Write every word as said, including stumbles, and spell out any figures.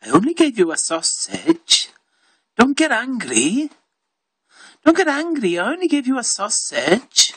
I only gave you a sausage. Don't get angry. Don't get angry, I only gave you a sausage.